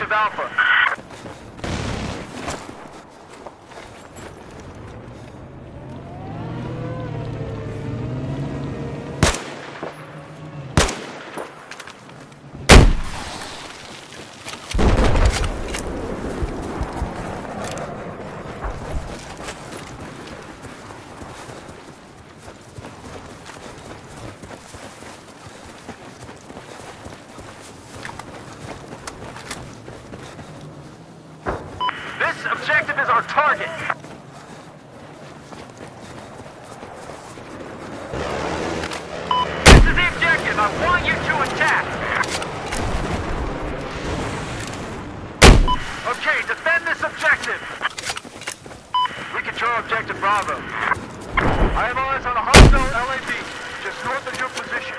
objective Alpha. Objective is our target. This is the objective. I want you to attack. Okay, defend this objective. We control objective Bravo. I have eyes on a hostile LAV, just north of your position.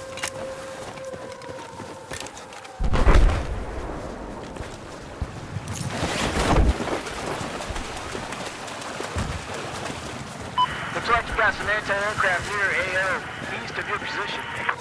Looks like you got some anti-aircraft near AO, east of your position.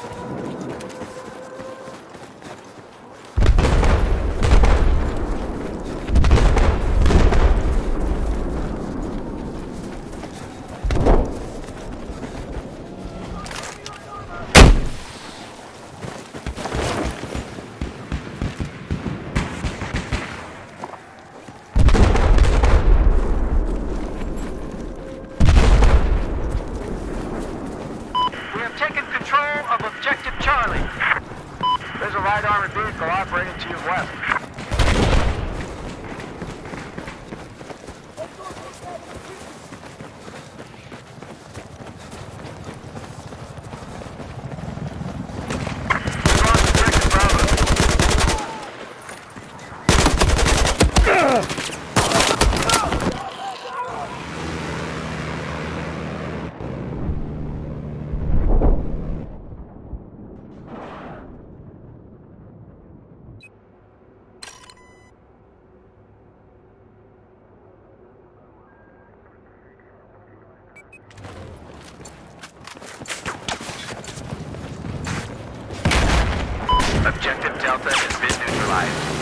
Objective Charlie. There's a light armored vehicle operating to your west. Objective Delta has been neutralized.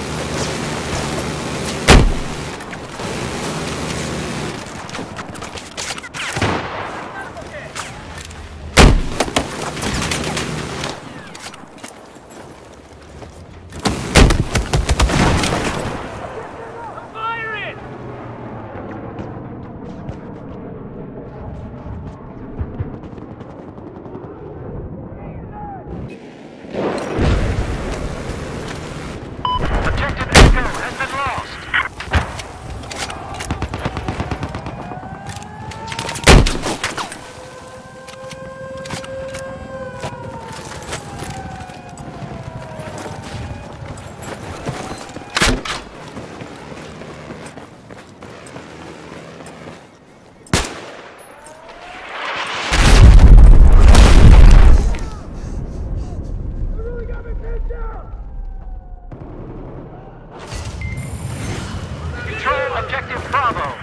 Objective Bravo.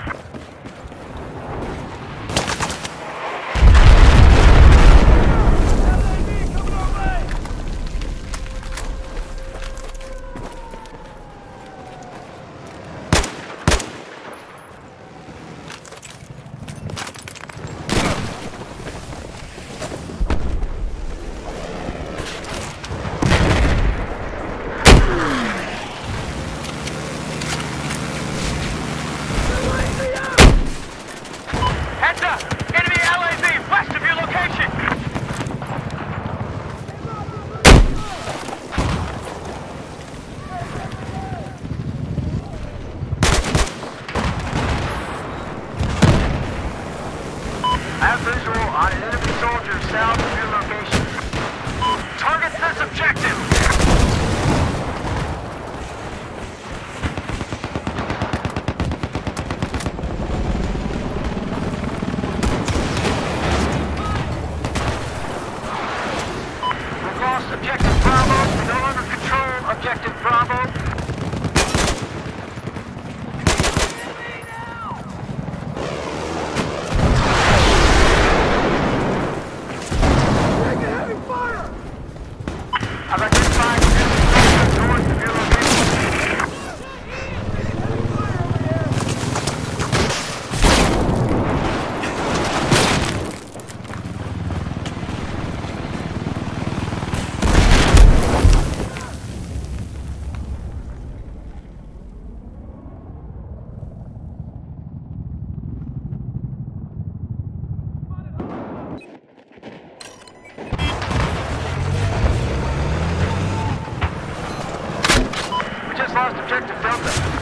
lost objective Delta.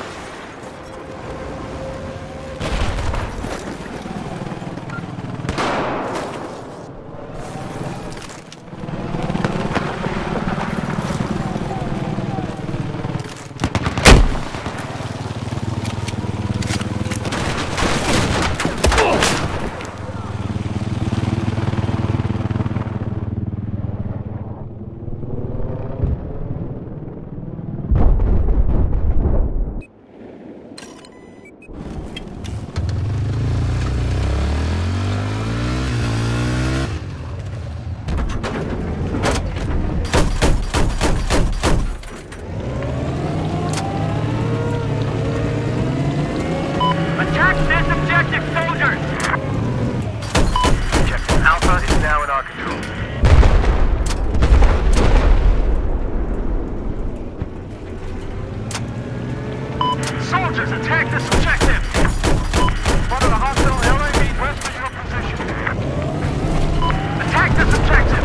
Soldiers, attack this objective! One of the hostile LAV west of your position. Attack this objective!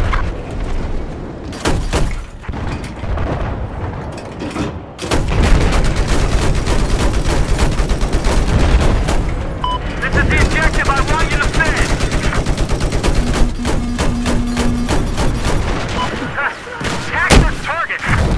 This is the objective I want you to finish! Attack this target!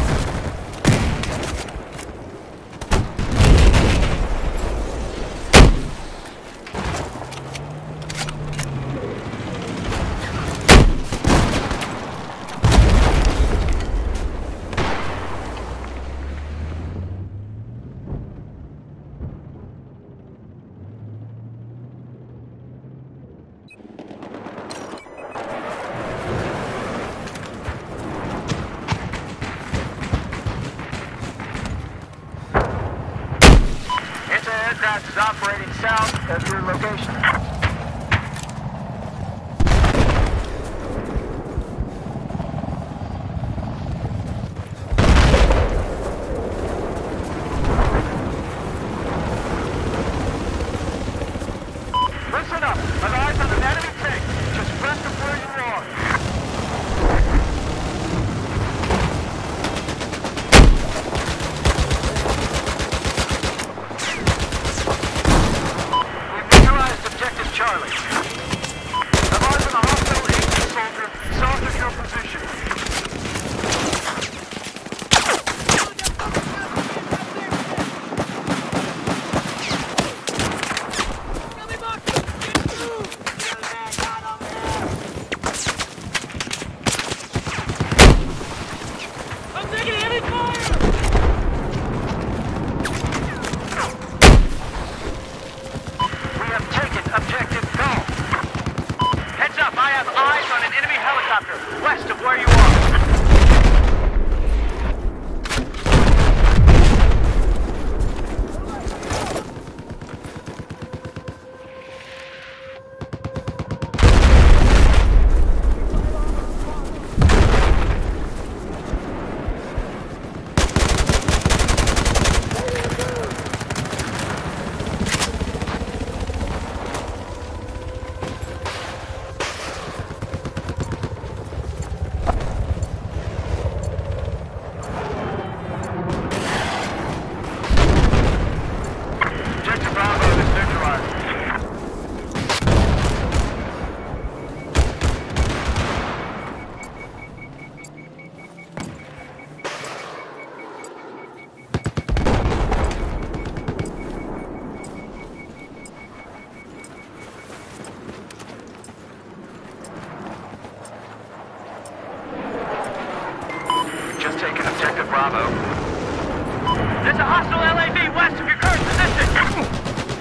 Aircraft is operating south of your location. Listen up! An eyes on an enemy tank, just west of where you are. Charlie. I'm on to the hostile agent soldier, south of your position. I'm taking heavy fire! We have taken objective Golf. Heads up, I have eyes on an enemy helicopter west of where you are. Just taken objective Bravo. There's a hostile LAV west of your current position!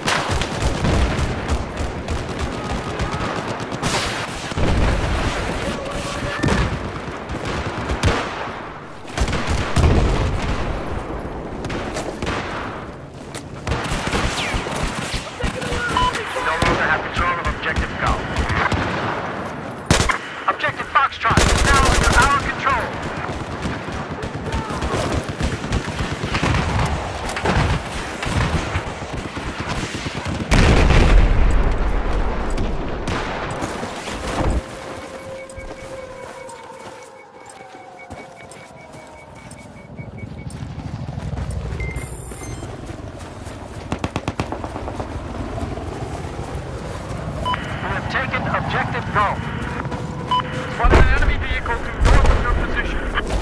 We no longer have control of objective Golf. Objective Foxtrot is now under our control. Go. Spotted an enemy vehicle to north of your position.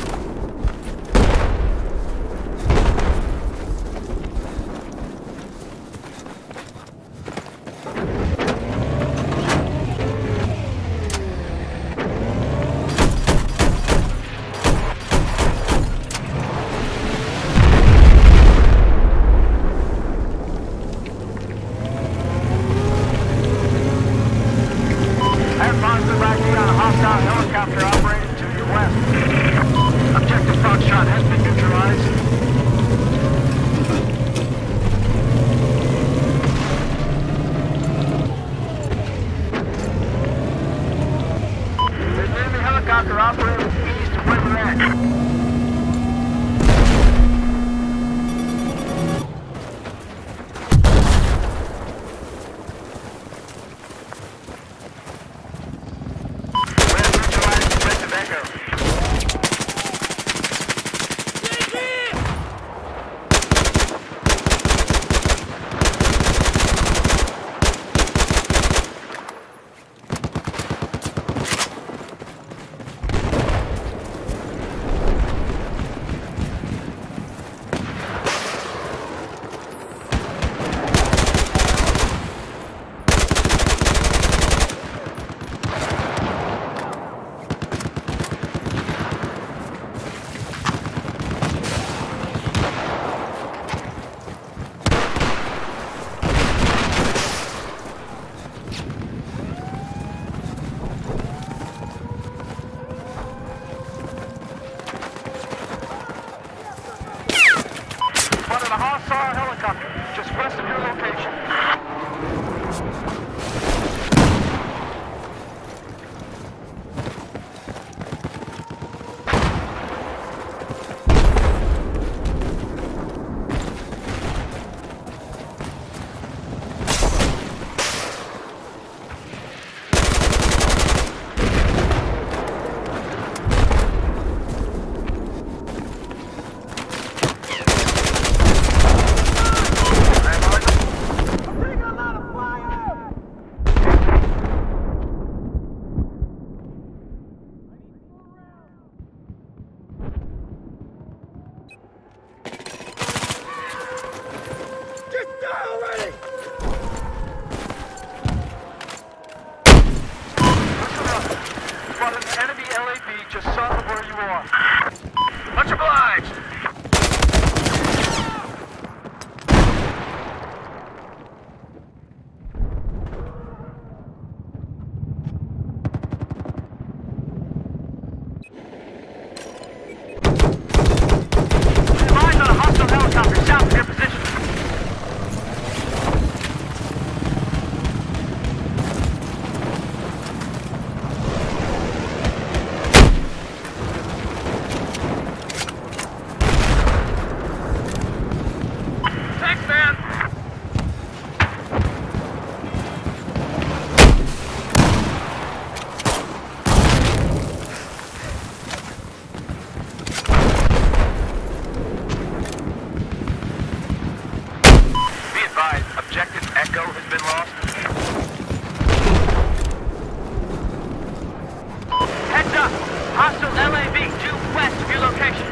Helicopter operating to your west. Objective Foxtrot has been neutralized. There's an enemy helicopter operating east of where we're at. Helicopter, just west of your location. Enemy LAV just south of where you are. Much obliged! Eyes on a hostile helicopter south of your position. Objective Echo has been lost. Heads up! Hostile LAV due west of your location.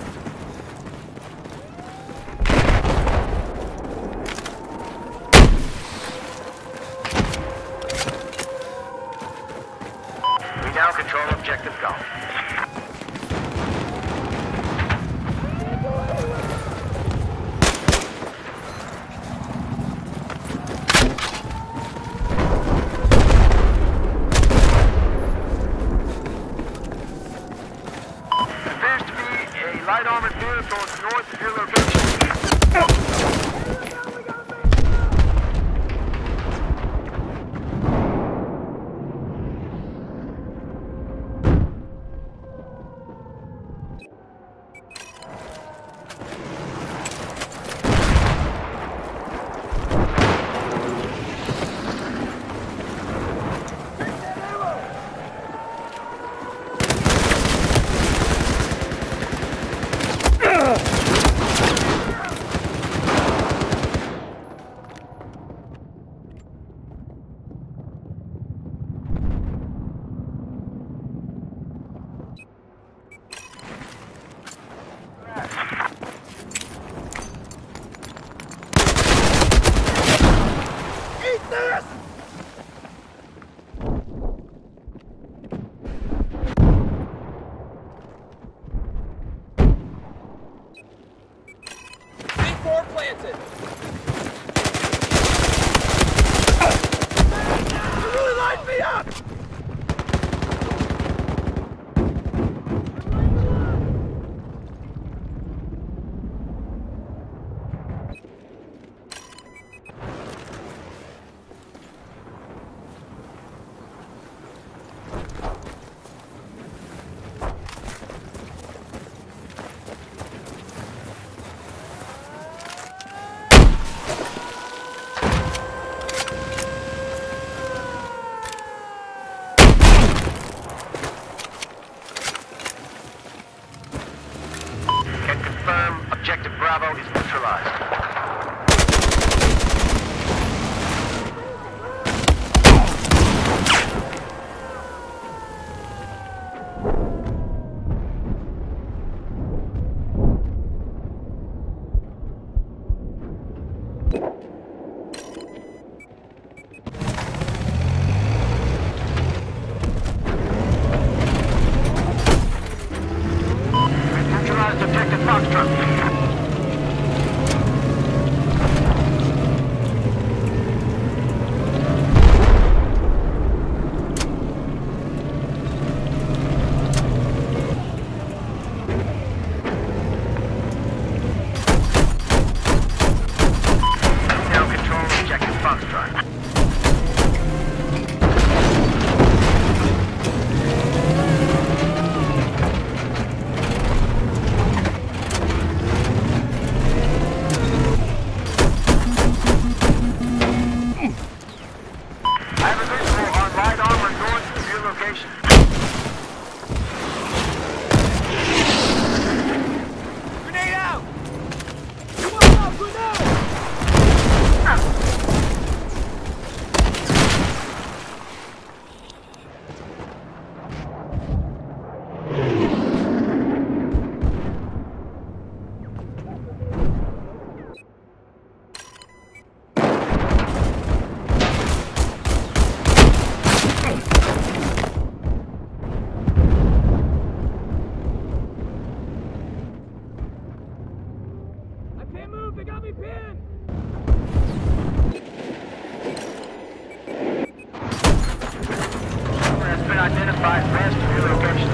We now control Objective Golf. Light armored vehicles north of your location. C4 planted! You really lined me up! Objective Bravo is neutralized. Neutralized Objective Foxtrot. They got me pinned! Has been identified. Rest of your location.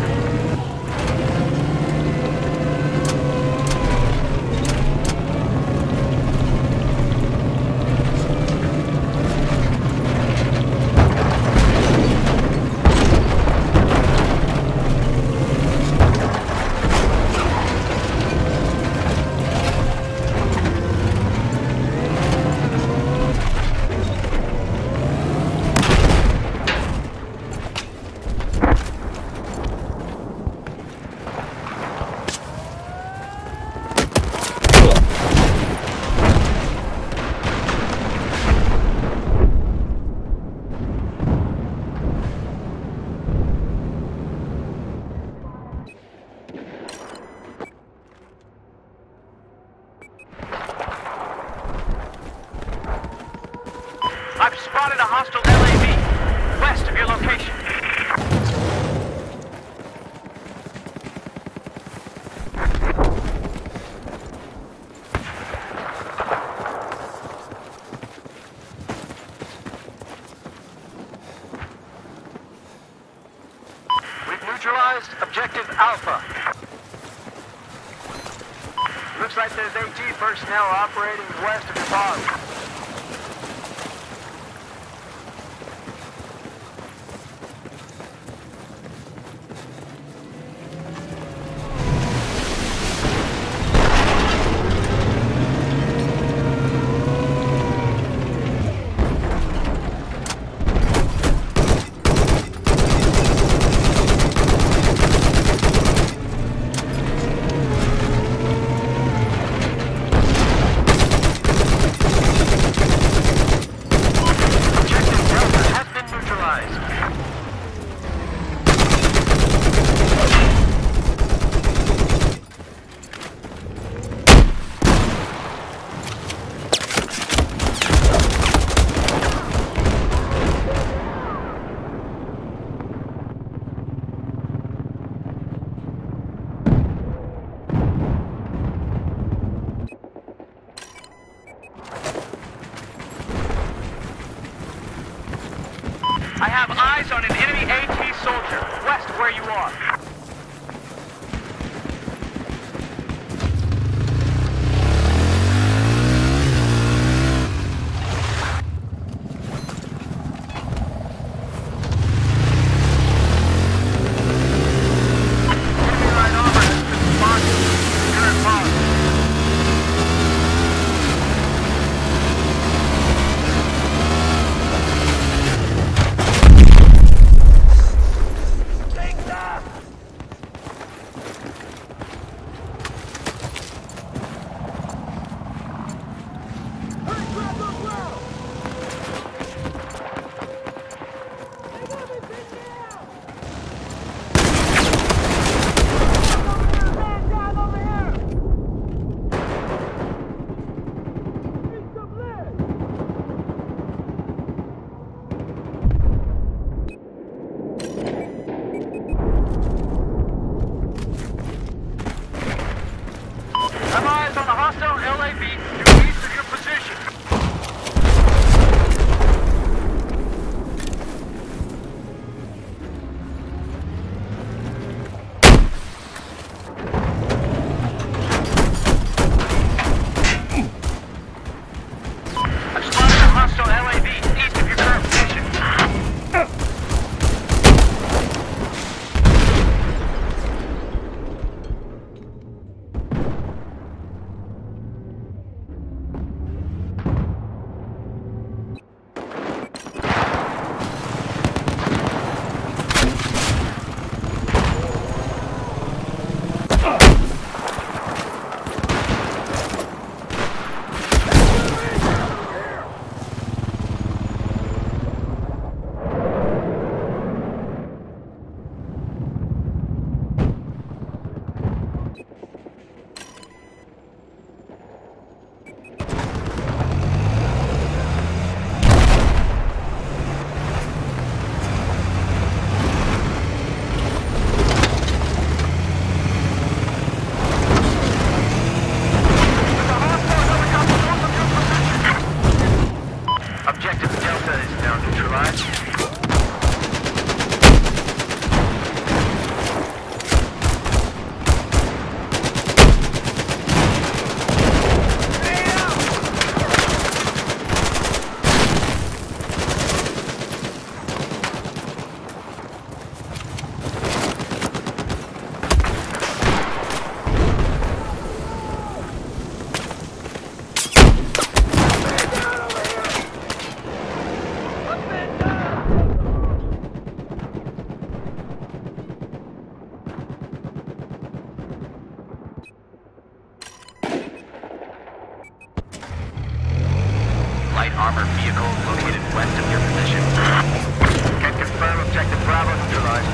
I've spotted a hostile LAV west of your location. We've neutralized Objective Alpha. Looks like there's AT personnel operating west of your base. I have eyes on an enemy AT soldier, west of where you are. Armored vehicle located west of your position. Can confirm objective Bravo neutralized.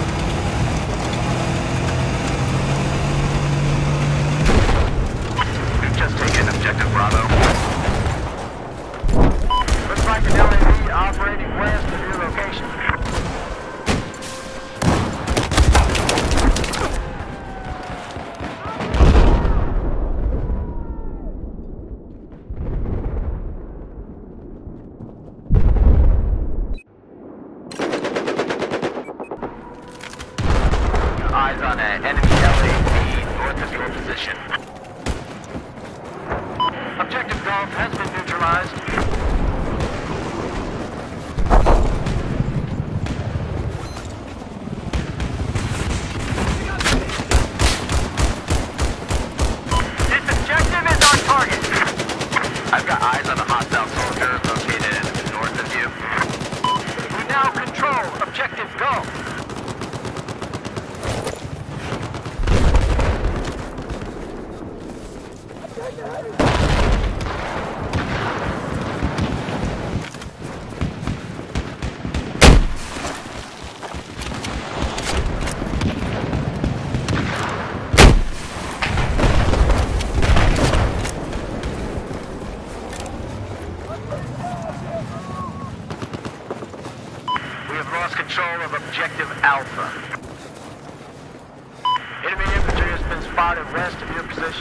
We've just taken objective Bravo. Looks like an LAV operating west of your location. Eyes on an enemy LAV north of your position. Objective Golf has been neutralized. This objective is our target. I've got eyes on a hostile soldier located north of you. We now control objective Golf. We have lost control of objective Alpha. Enemy infantry has been spotted west of your position.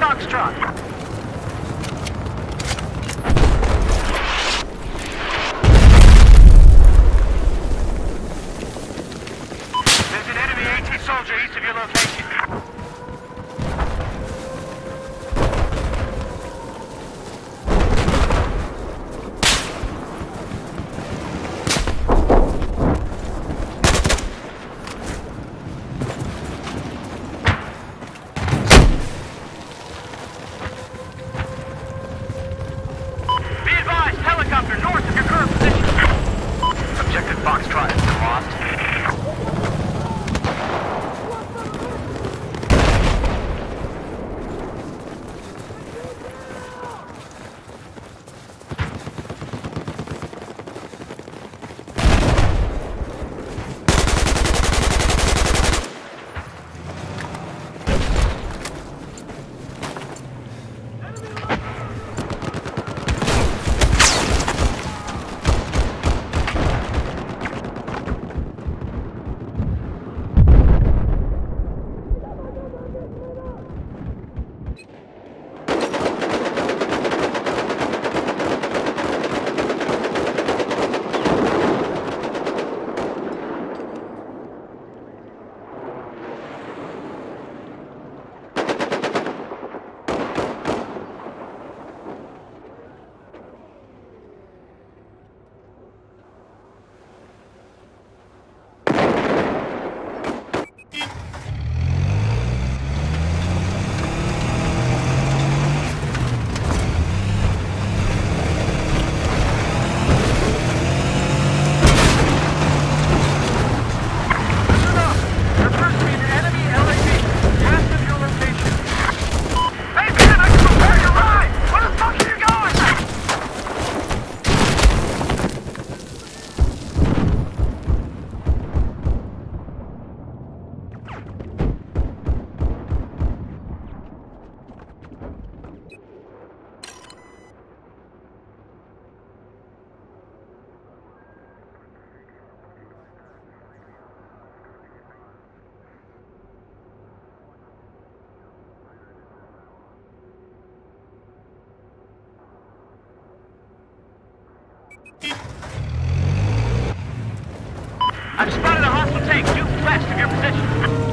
Foxtrot. There's an enemy AT soldier east of your location. Helicopter north of your current position. Objective Foxtrot has been lost. I've spotted a hostile tank due west of your position.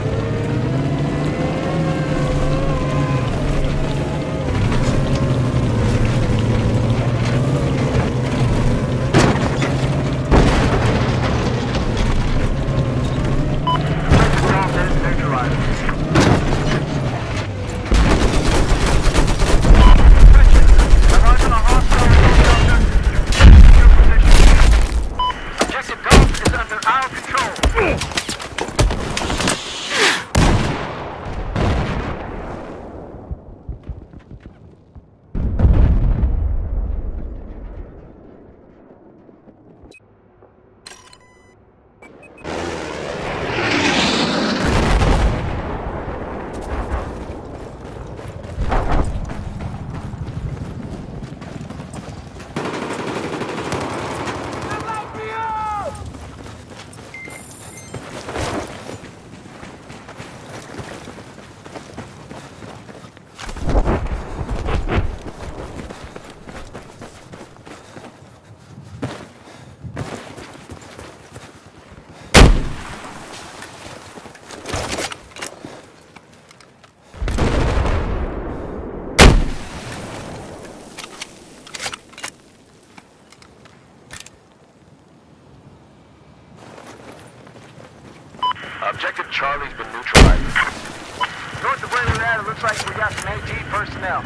Objective Charlie's been neutralized. North of where we're at, it looks like we got some AT personnel.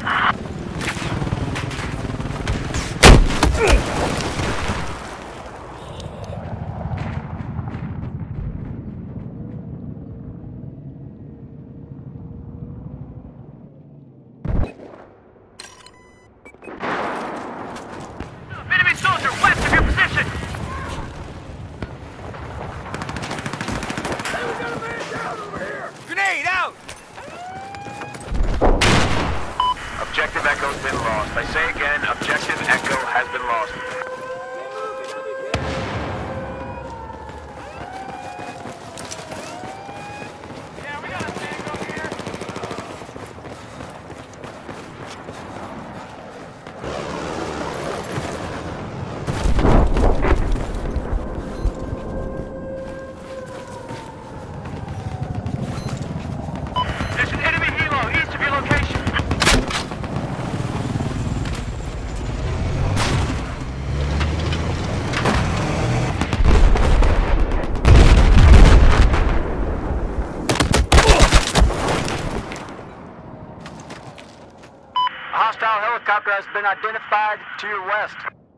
Enemy soldier west of your position! Grenade out! Objective Echo's been lost. I say again, Objective Echo has been lost. Yeah, we got a tank over here. hostile helicopter has been identified to your west.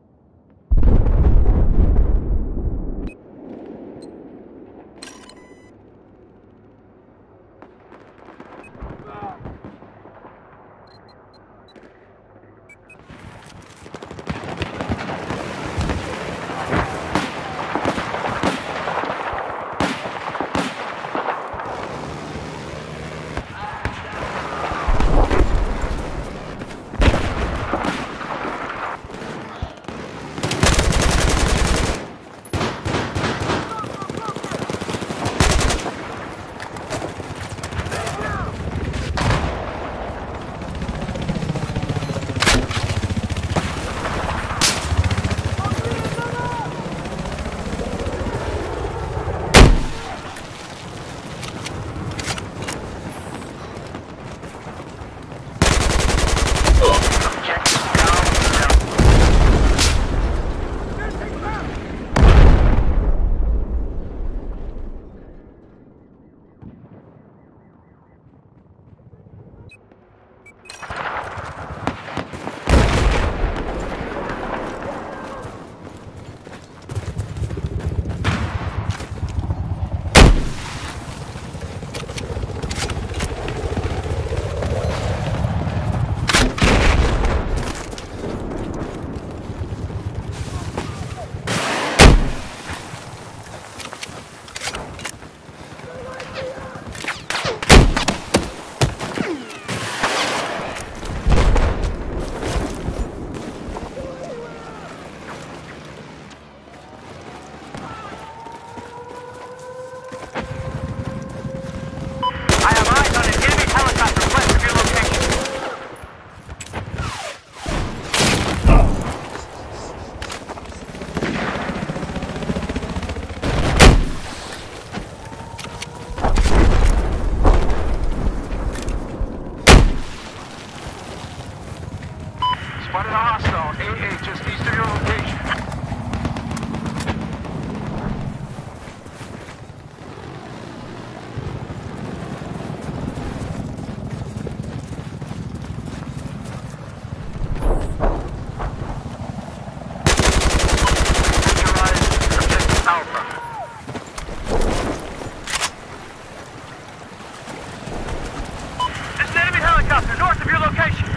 Spotted a hostile, AA, just east of your location. Neutralize objective Alpha. There's an enemy helicopter north of your location.